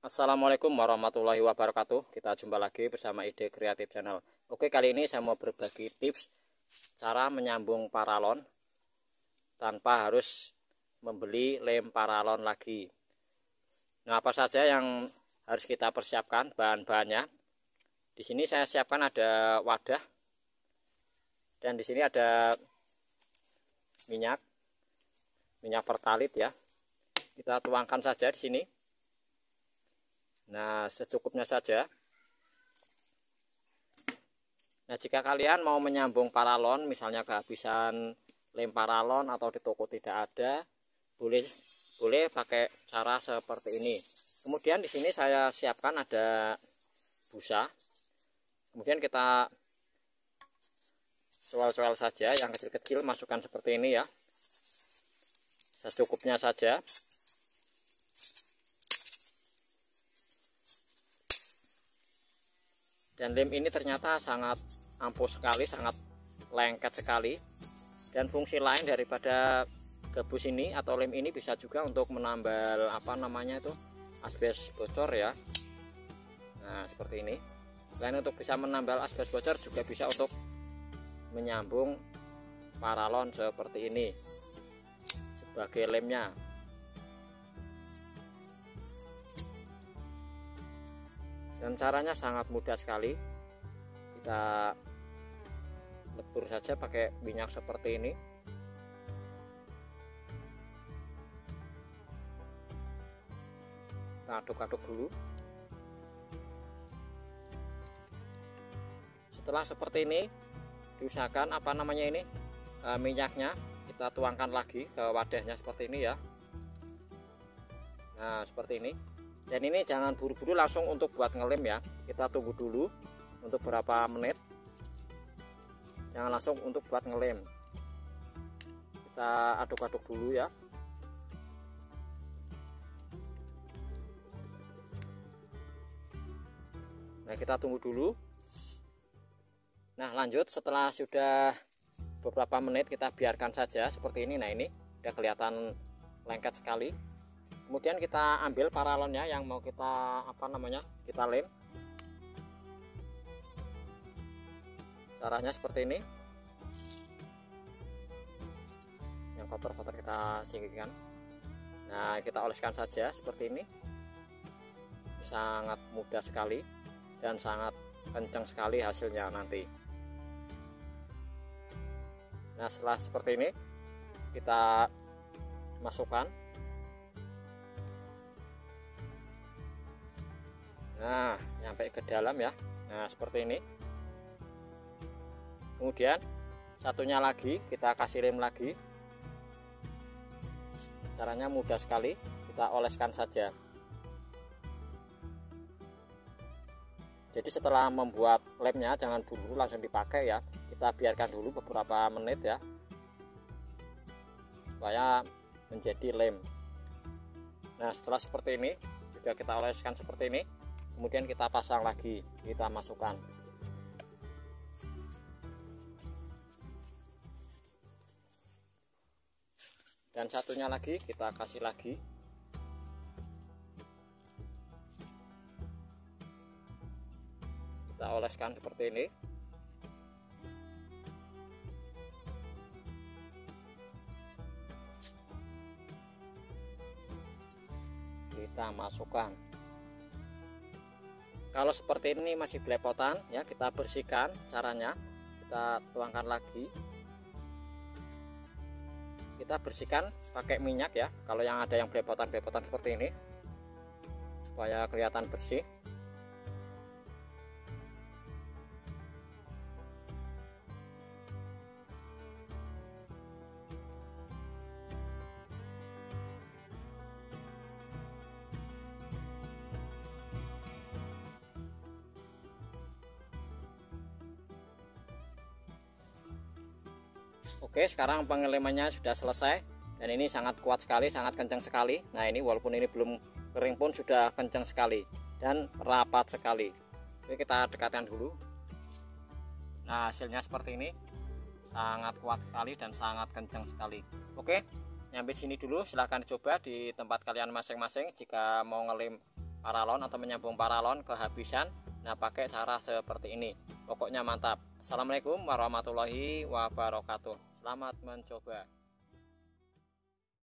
Assalamualaikum warahmatullahi wabarakatuh. Kita jumpa lagi bersama Ide Kreatif Channel. Oke, kali ini saya mau berbagi tips cara menyambung paralon tanpa harus membeli lem paralon lagi. Nah, apa saja yang harus kita persiapkan bahan-bahannya? Di sini saya siapkan ada wadah dan di sini ada minyak pertalit ya. Kita tuangkan saja di sini. Nah, secukupnya saja. Nah, jika kalian mau menyambung paralon, misalnya kehabisan lem paralon atau di toko tidak ada, boleh pakai cara seperti ini. Kemudian di sini saya siapkan ada busa. Kemudian kita coel-coel saja, yang kecil-kecil masukkan seperti ini ya. Secukupnya saja. Dan lem ini ternyata sangat ampuh sekali, sangat lengket sekali. Dan fungsi lain daripada gabus ini atau lem ini bisa juga untuk menambal asbes bocor ya. Nah, seperti ini. Selain untuk bisa menambal asbes bocor, juga bisa untuk menyambung paralon seperti ini sebagai lemnya. Dan caranya sangat mudah sekali. Kita lebur saja pakai minyak seperti ini. Kita aduk-aduk dulu. Setelah seperti ini, diusahakan minyaknya kita tuangkan lagi ke wadahnya seperti ini ya. Nah, seperti ini. Dan ini jangan buru-buru langsung untuk buat ngelem ya. Kita tunggu dulu untuk beberapa menit. Jangan langsung untuk buat ngelem. Kita aduk-aduk dulu ya. Nah, kita tunggu dulu. Nah, lanjut setelah sudah beberapa menit kita biarkan saja seperti ini. Nah, ini udah kelihatan lengket sekali. Kemudian kita ambil paralonnya yang mau kita kita lem. Caranya seperti ini. Yang kotor-kotor kita singkirkan. Nah, kita oleskan saja seperti ini. Sangat mudah sekali dan sangat kencang sekali hasilnya nanti. Nah, setelah seperti ini kita masukkan. Nah, nyampe ke dalam ya. Nah, seperti ini. Kemudian satunya lagi kita kasih lem lagi. Caranya mudah sekali, kita oleskan saja. Jadi setelah membuat lemnya jangan buru-buru langsung dipakai ya. Kita biarkan dulu beberapa menit ya, supaya menjadi lem. Nah, setelah seperti ini juga kita oleskan seperti ini. Kemudian kita pasang lagi, kita masukkan. Dan satunya lagi kita kasih lagi. Kita oleskan seperti ini. Kita masukkan. Kalau seperti ini masih belepotan ya, kita bersihkan. Caranya kita tuangkan lagi. Kita bersihkan pakai minyak ya, kalau yang ada yang belepotan seperti ini, supaya kelihatan bersih. Oke, sekarang pengelemannya sudah selesai dan ini sangat kuat sekali, sangat kencang sekali. Nah, ini walaupun ini belum kering pun sudah kencang sekali dan rapat sekali. Oke, kita dekatkan dulu. Nah, hasilnya seperti ini, sangat kuat sekali dan sangat kencang sekali. Oke, nyampe sini dulu. Silahkan dicoba di tempat kalian masing-masing. Jika mau ngelem paralon atau menyambung paralon kehabisan. Nah, pakai cara seperti ini. Pokoknya mantap. Assalamualaikum warahmatullahi wabarakatuh. Selamat mencoba.